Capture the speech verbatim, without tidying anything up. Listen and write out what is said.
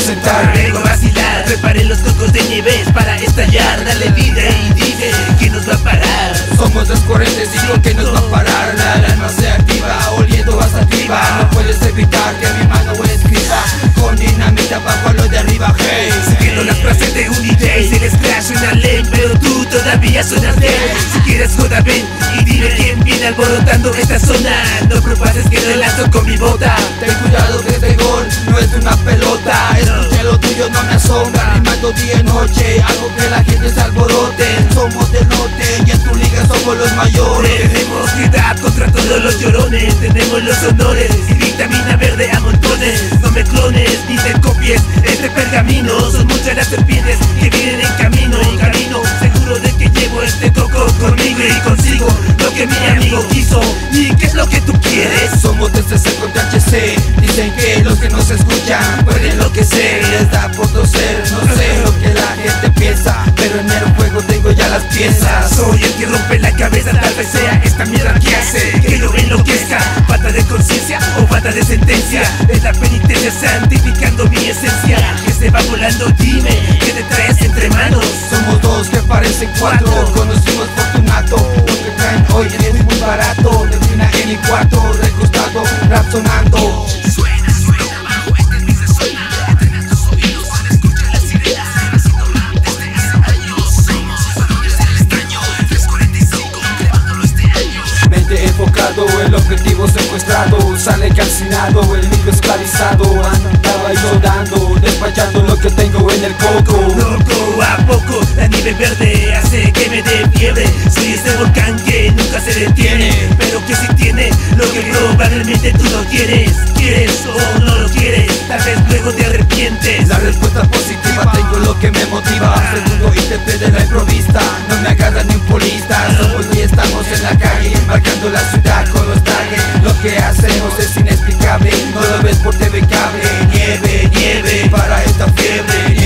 presentar, vengo a vacilar. Preparen los cocos de nieves para estallar. Dale vida y dime que nos va a parar. Somos los cuarenta y cinco que nos va a parar. La alarma se activa, oliendo hasta arriba. No puedes evitar que mi mano escriba con dinamita bajo lo de arriba. Hey, siguiendo las frases de un D J, se les crash una ley, pero tú todavía suenas bien. Si quieres joda ven y dime quién viene alborotando esta zona. No propases que te lanzo con mi bota. Ten cuidado que este gol no es una pelota. Escucha lo tuyo, no me asombra. Rimando día y noche, algo que la gente se alborote. Somos del norte y en tu liga somos los mayores. Tenemos piedad contra todos los llorones. Tenemos los honores y vitamina verde a montones. No me clones ni te copies este pergamino. Son muchas las serpientes que vienen en camino. En camino seguro de que llevo este coco conmigo y consigo lo que mi amigo quiso. ¿Y qué es lo que tú quieres? Somos de C C contra H C. Dicen que los que nos escuchan pueden enloquecer. Les da por toser, no sé lo que la gente piensa, pero en el juego tengo ya las piezas. Soy el que rompe la cabeza, tal vez sea esta mierda que hace que yo enloquezca. Falta de conciencia o falta de sentencia. Es la penitencia santificando mi esencia. Que se va volando, dime, ¿qué te traes entre manos? Somos dos que parecen cuatro, conocimos Fortunato. Lo que traen hoy es muy barato. De una en mi cuarto, recostado, rap sonando. Suena, suena, bajo, esta es mi zona. Entrena tus oídos para escuchar las sirenas. Haciendo rap desde hace años. Somos varones del estaño, tres cuarenta y cinco, grabándolo este año. Mente enfocado, el objetivo secuestrado. Sale calcinado, el micro esclavizado. Andaba llorando, despachando lo que tengo en el coco. Loco a poco, la nieve verde hace que me dé fiebre. Soy este volcán que nunca se detiene, pero que si tiene lo que probablemente tú no quieres. ¿Quieres o no lo quieres? Tal vez luego te arrepientes. La respuesta positiva, tengo lo que me motiva. Segundo intérprete de la improvista, no me agarra ni un polista. Somos y estamos en la calle, marcando la ciudad con los trajes. Lo que hacemos es inexplicable, no lo ves por T V cable. Nieve, nieve, para esta fiebre.